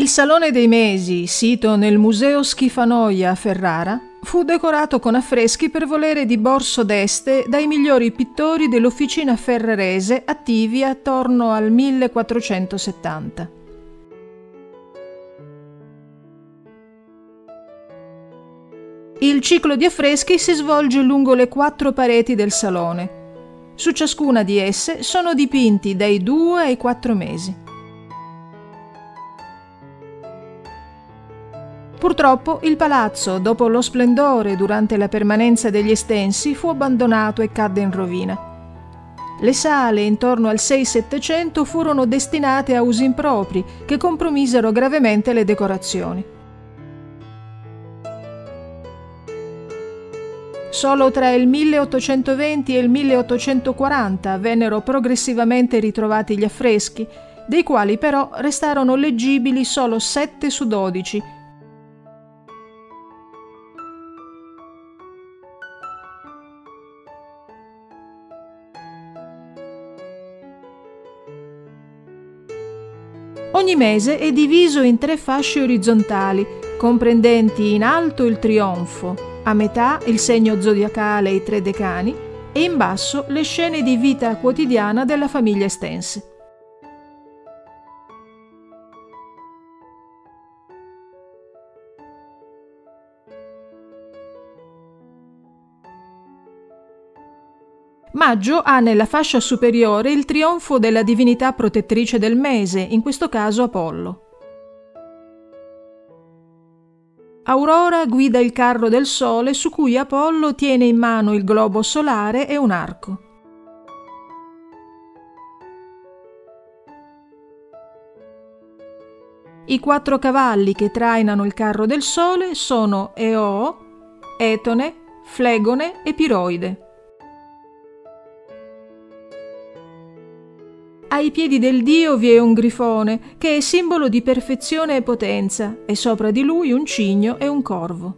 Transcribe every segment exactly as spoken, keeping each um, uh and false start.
Il Salone dei Mesi, sito nel Museo Schifanoia a Ferrara, fu decorato con affreschi per volere di Borso d'Este dai migliori pittori dell'Officina ferrarese attivi attorno al millequattrocentosettanta. Il ciclo di affreschi si svolge lungo le quattro pareti del salone. Su ciascuna di esse sono dipinti dai due ai quattro mesi. Purtroppo il palazzo, dopo lo splendore durante la permanenza degli Estensi, fu abbandonato e cadde in rovina. Le sale intorno al sei settecento furono destinate a usi impropri che compromisero gravemente le decorazioni. Solo tra il milleottocentoventi e il milleottocentoquaranta vennero progressivamente ritrovati gli affreschi, dei quali però restarono leggibili solo sette su dodici. Ogni mese è diviso in tre fasce orizzontali, comprendenti in alto il trionfo, a metà il segno zodiacale e i tre decani, e in basso le scene di vita quotidiana della famiglia Estense. Maggio ha nella fascia superiore il trionfo della divinità protettrice del mese, in questo caso Apollo. Aurora guida il carro del sole su cui Apollo tiene in mano il globo solare e un arco. I quattro cavalli che trainano il carro del sole sono Eoo, Etone, Flegone e Piroide. Ai piedi del dio vi è un grifone, che è simbolo di perfezione e potenza, e sopra di lui un cigno e un corvo.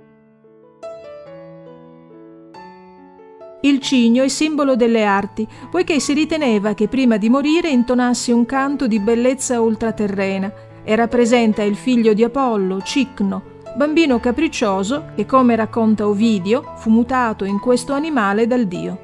Il cigno è simbolo delle arti, poiché si riteneva che prima di morire intonasse un canto di bellezza ultraterrena e rappresenta il figlio di Apollo, Cicno, bambino capriccioso che, come racconta Ovidio, fu mutato in questo animale dal dio.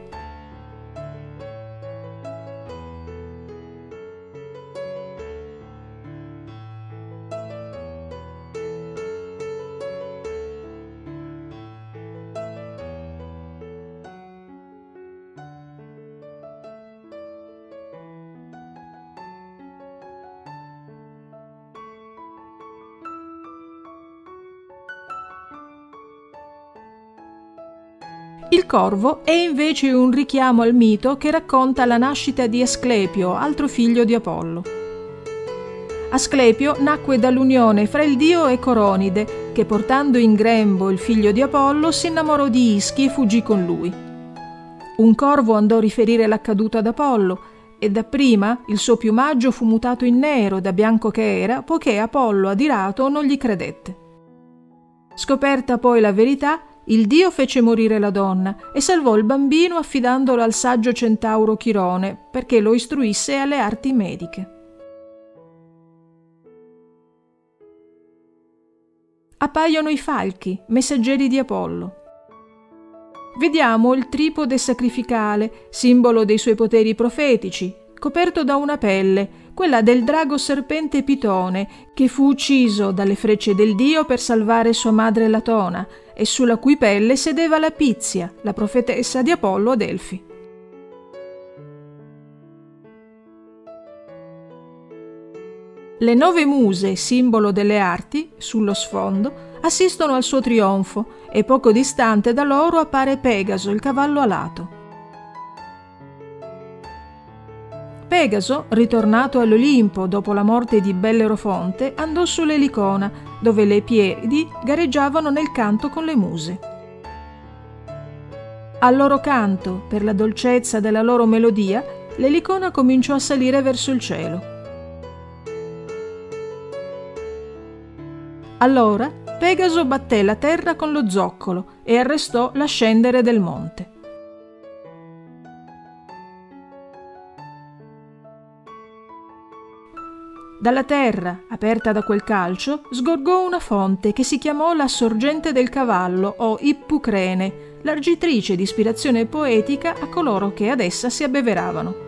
Il corvo è invece un richiamo al mito che racconta la nascita di Asclepio, altro figlio di Apollo. Asclepio nacque dall'unione fra il dio e Coronide, che portando in grembo il figlio di Apollo si innamorò di Ischi e fuggì con lui. Un corvo andò a riferire l'accaduto ad Apollo e dapprima il suo piumaggio fu mutato in nero da bianco che era, poiché Apollo adirato non gli credette. Scoperta poi la verità, il dio fece morire la donna e salvò il bambino affidandolo al saggio centauro Chirone perché lo istruisse alle arti mediche. Appaiono i falchi, messaggeri di Apollo. Vediamo il tripode sacrificale, simbolo dei suoi poteri profetici, coperto da una pelle, quella del drago serpente Pitone, che fu ucciso dalle frecce del dio per salvare sua madre Latona, e sulla cui pelle sedeva la Pizia, la profetessa di Apollo a Delfi. Le nove muse, simbolo delle arti, sullo sfondo, assistono al suo trionfo e poco distante da loro appare Pegaso, il cavallo alato. Pegaso, ritornato all'Olimpo dopo la morte di Bellerofonte, andò sull'Elicona, dove le Piedi gareggiavano nel canto con le muse. Al loro canto, per la dolcezza della loro melodia, l'Elicona cominciò a salire verso il cielo. Allora Pegaso batté la terra con lo zoccolo e arrestò l'ascendere del monte. Dalla terra, aperta da quel calcio, sgorgò una fonte che si chiamò la Sorgente del Cavallo o Ippucrene, largitrice di ispirazione poetica a coloro che ad essa si abbeveravano.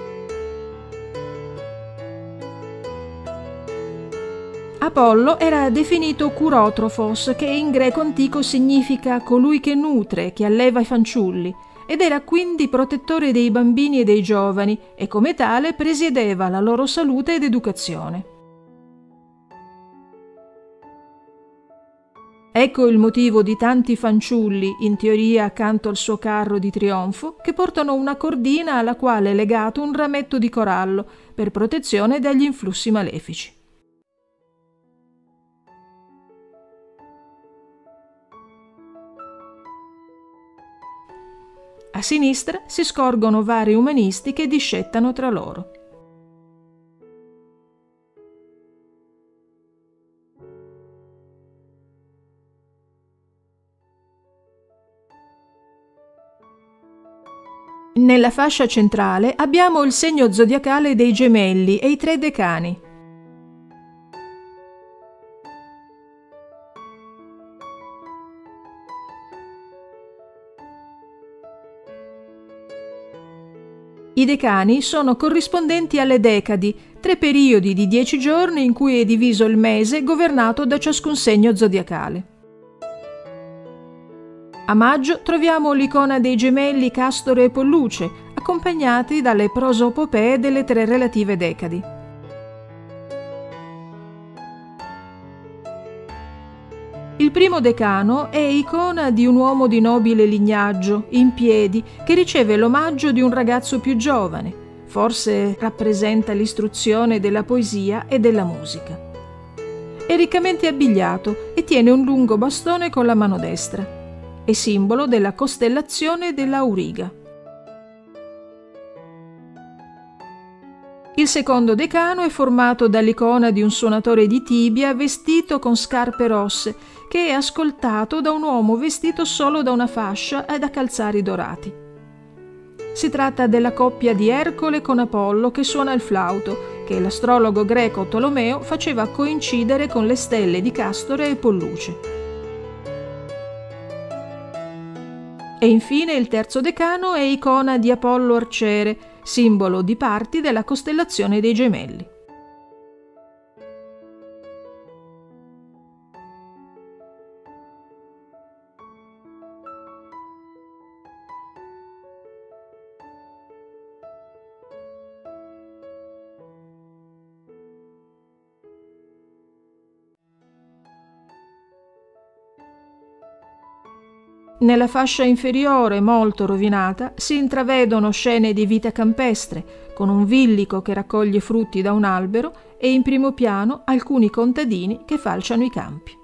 Apollo era definito Curotrofos, che in greco antico significa colui che nutre, che alleva i fanciulli, ed era quindi protettore dei bambini e dei giovani e come tale presiedeva la loro salute ed educazione. Ecco il motivo di tanti fanciulli, in teoria accanto al suo carro di trionfo, che portano una cordina alla quale è legato un rametto di corallo per protezione dagli influssi malefici. A sinistra si scorgono vari umanisti che discettano tra loro. Nella fascia centrale abbiamo il segno zodiacale dei gemelli e i tre decani. I decani sono corrispondenti alle decadi, tre periodi di dieci giorni in cui è diviso il mese governato da ciascun segno zodiacale. A maggio troviamo l'icona dei gemelli Castore e Polluce, accompagnati dalle prosopopee delle tre relative decadi. Il primo decano è icona di un uomo di nobile lignaggio, in piedi, che riceve l'omaggio di un ragazzo più giovane. Forse rappresenta l'istruzione della poesia e della musica. È riccamente abbigliato e tiene un lungo bastone con la mano destra. È simbolo della costellazione dell'Auriga. Il secondo decano è formato dall'icona di un suonatore di tibia vestito con scarpe rosse, che è ascoltato da un uomo vestito solo da una fascia e da calzari dorati. Si tratta della coppia di Ercole con Apollo che suona il flauto, che l'astrologo greco Tolomeo faceva coincidere con le stelle di Castore e Polluce. E infine il terzo decano è icona di Apollo Arciere, simbolo di parti della costellazione dei Gemelli. Nella fascia inferiore, molto rovinata, si intravedono scene di vita campestre, con un villico che raccoglie frutti da un albero e in primo piano alcuni contadini che falciano i campi.